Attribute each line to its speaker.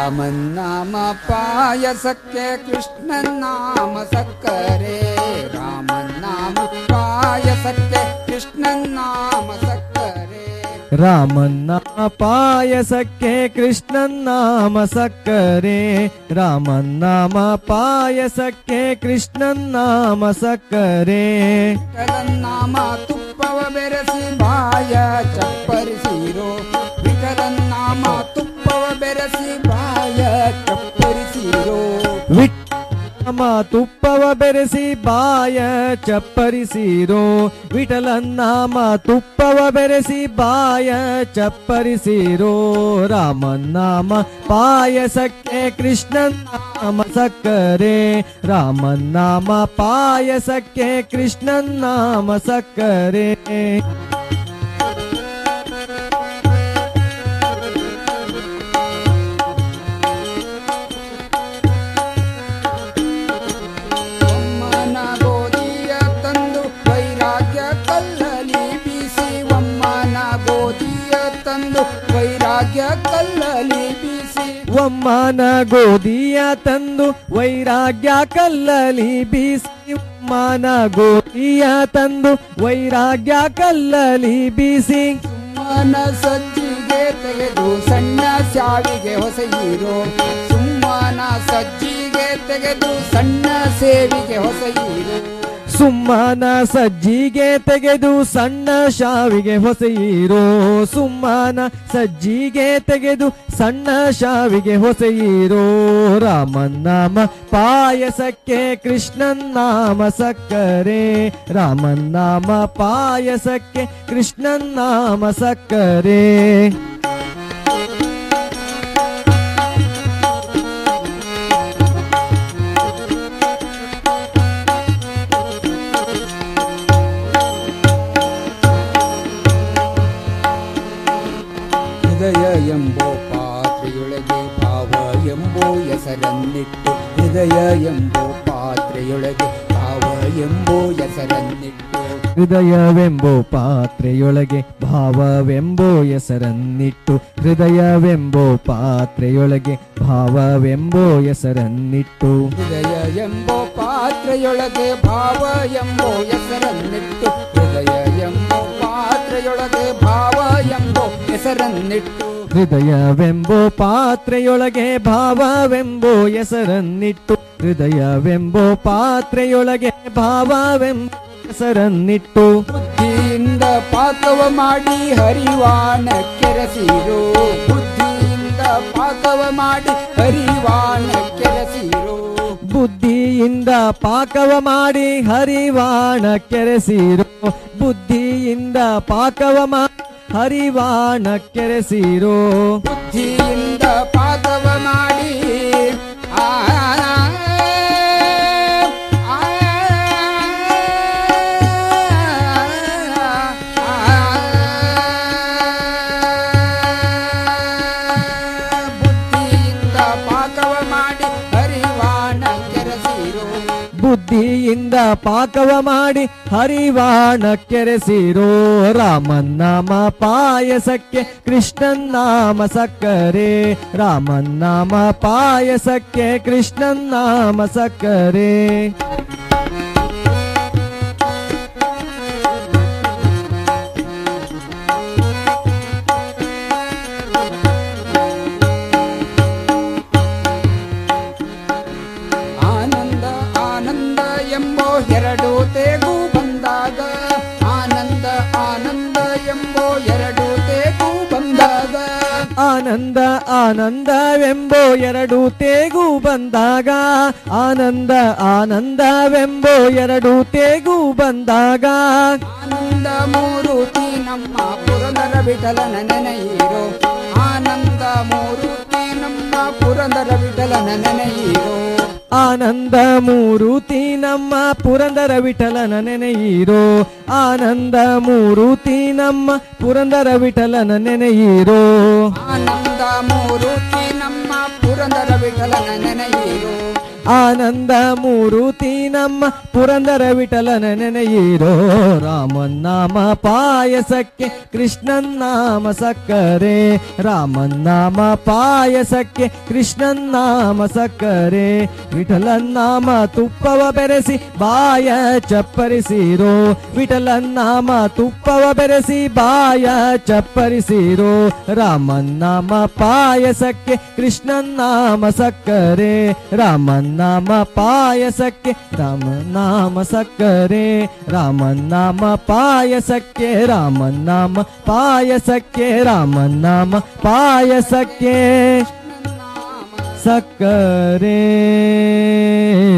Speaker 1: ರಾಮನಾಮ ಪಾಯಸಕ್ಕೆ ಕೃಷ್ಣನಾಮ ಸಕ್ಕರೆ, ರಾಮನಾಮ ಪಾಯಸಕ್ಕೆ ಕೃಷ್ಣನಾಮ ಸಕ್ಕರೆ,
Speaker 2: ರಾಮನಾಮ ಪಾಯಸಕ್ಕೆ ಕೃಷ್ಣನಾಮ ಸಕ್ಕರೆ, ರಾಮನಾಮ ಪಾಯಸಕ್ಕೆ ಕೃಷ್ಣನಾಮ ಸಕ್ಕರೆ,
Speaker 1: ವಿಠಲನಾಮ ತುಪ್ಪವ ಬೆರೆಸಿ ಬಾಯ ಚಪ್ಪರಿಸಿರೋ, ವಿಠಲನಾಮ ತುಪ್ಪವ ಬೆರೆಸಿ ಬಾಯ ಚಪ್ಪರಿಸಿರೋ,
Speaker 2: ವಿಠಲನಾಮ ತುಪ್ಪವ ಬೆರೆಸಿ ಬಾಯ ಚಪ್ಪರಿಸಿರೋ, ವಿಠಲನಾಮ ತುಪ್ಪವ ಬೆರೆಸಿ ಬಾಯ ಚಪ್ಪರಿಸಿರೋ, ರಾಮನಾಮ ಪಾಯಸಕ್ಕೆ ಕೃಷ್ಣನಾಮ ಸಕ್ಕರೆ, ರಾಮನಾಮ ಪಾಯಸಕ್ಕೆ ಕೃಷ್ಣನಾಮ ಸಕ್ಕರೆ.
Speaker 1: ವೈರಾಗ್ಯ ಕಲ್ಲಲಿ ಬೀಸಿ,
Speaker 2: ಒಮ್ಮನ ಗೋಧಿಯ ತಂದು ವೈರಾಗ್ಯ ಕಲ್ಲಲಿ ಬೀಸಿ, ಒಮ್ಮನ ಗೋಧಿಯ ತಂದು ವೈರಾಗ್ಯ ಕಲ್ಲಲಿ ಬೀಸಿ,
Speaker 1: ಸುಮ್ಮನ ಸಜ್ಜಿಗೆ ತೆಗೆದು ಸಣ್ಣ ಶಾವಿಗೆ ಹೊಸೆಯಿರೋ, ಸುಮ್ಮನ ಸಜ್ಜಿಗೆ ತೆಗೆದು ಸಣ್ಣ ಸೇವಿಗೆ ಹೊಸೆಯಿರೋ,
Speaker 2: ಸುಮ್ಮನ ಸಜ್ಜಿಗೆ ತೆಗೆದು ಸಣ್ಣ ಶಾವಿಗೆ ಹೊಸೆಯಿರೋ, ಸುಮ್ಮನ ಸಜ್ಜಿಗೆ ತೆಗೆದು ಸಣ್ಣ ಶಾವಿಗೆ ಹೊಸೆಯಿರೋ, ರಾಮನಾಮ ಪಾಯಸಕ್ಕೆ ಕೃಷ್ಣನಾಮ ಸಕ್ಕರೆ, ರಾಮನಾಮ ಪಾಯಸಕ್ಕೆ ಕೃಷ್ಣನಾಮ ಸಕ್ಕರೆ.
Speaker 1: ಹೃದಯ ಎಂಬೋ ಪಾತ್ರೆಯೊಳಗೆ ಭಾವ ಎಂಬೋ ಹೆಸರನ್ನಿಟ್ಟು, ಹೃದಯ ಎಂಬೋ ಪಾತ್ರೆಯೊಳಗೆ ಭಾವ ಎಂಬೋ ಹೆಸರನ್ನಿಟ್ಟು,
Speaker 2: ಹೃದಯವೆಂಬೋ ಪಾತ್ರೆಯೊಳಗೆ ಭಾವವೆಂಬೋ ಹೆಸರನ್ನಿಟ್ಟು, ಹೃದಯವೆಂಬೋ ಪಾತ್ರೆಯೊಳಗೆ ಭಾವವೆಂಬೋ ಹೆಸರನ್ನಿಟ್ಟು,
Speaker 1: ಹೃದಯ ಎಂಬೋ ಪಾತ್ರೆಯೊಳಗೆ ಭಾವ ಎಂಬೋ ಹೆಸರನ್ನಿಟ್ಟು, ಹೃದಯ ಎಂಬೋ ಪಾತ್ರೆಯೊಳಗೆ ಭಾವ ಎಂಬೋ ಹೆಸರನ್ನಿಟ್ಟು,
Speaker 2: ಹೃದಯವೆಂಬೋ ಪಾತ್ರೆಯೊಳಗೆ ಭಾವವೆಂಬೋ ಹೆಸರನ್ನಿಟ್ಟು, ಹೃದಯವೆಂಬೋ ಪಾತ್ರೆಯೊಳಗೆ ಭಾವವೆಂಬೋ ಹೆಸರನ್ನಿಟ್ಟು,
Speaker 1: ಬುದ್ಧಿಯಿಂದ ಪಾಕವ ಮಾಡಿ ಹರಿವಾಣ ಕೆರಸಿರೋ, ಬುದ್ಧಿಯಿಂದ ಪಾಕವ ಮಾಡಿ ಹರಿವಾಣ ಕೆರಸಿರೋ,
Speaker 2: ಬುದ್ಧಿಯಿಂದ ಪಾಕವ ಮಾಡಿ ಹರಿವಾಣ ಕೆರೆಸಿರೋ, ಬುದ್ಧಿಯಿಂದ ಪಾಕವ ಮಾಡಿ ಹರಿವಾಣ ಕೆರೆಸಿರೋ,
Speaker 1: ಬುದ್ಧಿಯಿಂದ ಪಾಕವ ಮಾಡಿ
Speaker 2: ಬುದ್ಧಿಯಿಂದ ಪಾಕವ ಮಾಡಿ ಹರಿವಾಣ ಕೆರೆಸಿರೋ, ರಾಮನಾಮ ಪಾಯಸಕ್ಕೆ ಕೃಷ್ಣನಾಮ ಸಕ್ಕರೆ, ರಾಮನಾಮ ಪಾಯಸಕ್ಕೆ ಕೃಷ್ಣನಾಮ ಸಕ್ಕರೆ.
Speaker 1: ಎರಡು ತೇಗು ಬಂದಾಗ, ಆನಂದ ಆನಂದ ಎಂಬೋ ಎರಡು ತೇಗು ಬಂದಾಗ,
Speaker 2: ಆನಂದ ಆನಂದವೆಂಬೋ ಎರಡು ತೇಗು ಬಂದಾಗ, ಆನಂದ ಆನಂದವೆಂಬೋ ಎರಡು ತೇಗು ಬಂದಾಗ,
Speaker 1: ಆನಂದ ಮೂರುತಿ ನಮ್ಮ ಪುರಂದರ ವಿಠಲನ ನೆನೆಯಿರೋ, ಆನಂದ ಮೂರುತಿ ನಮ್ಮ ಪುರಂದರ ವಿಠಲನ ನೆನೆಯಿರೋ,
Speaker 2: ಆನಂದ ಮೂರುತಿ ನಮ್ಮ ಪುರಂದರ ವಿಠಲನ ನೆನೆಯಿರೋ, ಆನಂದ ಮೂರುತಿ ನಮ್ಮ ಪುರಂದರ ವಿಠಲನ ನೆನೆಯಿರೋ,
Speaker 1: ಆನಂದ ಮೂರುತಿ ನಮ್ಮ ಪುರಂದರ ವಿಠಲನ ನೆನೆಯಿರೋ,
Speaker 2: ಆನಂದ ಮೂರುತಿ ನಮ್ಮ ಪುರಂದರ ವಿಠಲನ ನೆನೆಯಿರೋ ರಾಮನ್ ನಾಮ ಪಾಯಸಕ್ಕೆ ಕೃಷ್ಣನ್ ನಾಮ ಸಕ್ಕರೆ ರಾಮನ್ ನಾಮ ಪಾಯಸಕ್ಕೆ ಕೃಷ್ಣನ್ ನಾಮ ಸಕ್ಕರೆ ವಿಠಲನ್ ನಾಮ ತುಪ್ಪವ ಬೆರೆಸಿ ಬಾಯ ಚಪ್ಪರಿಸಿರೋ ವಿಠಲನ್ ನಾಮ ತುಪ್ಪವ ಬೆರೆಸಿ ಬಾಯ ಚಪ್ಪರಿಸಿರೋ ರಾಮನ್ ನಾಮ ಪಾಯಸಕ್ಕೆ ಕೃಷ್ಣನ್ ನಾಮ ಸಕ್ಕರೆ ರಾಮನ್ ನಾಮ ಪಾಯಸಕ್ಕೆ ರಾಮನ್ ನಾಮ ಸಕ್ಕರೆ ರಾಮನ್ ನಾಮ ಪಾಯಸಕ್ಕೆ ರಾಮನ್ ನಾಮ ಪಾಯಸಕ್ಕೆ ರಾಮನ್ ನಾಮ ಪಾಯಸಕ್ಕೆ ಸಕ್ಕರೆ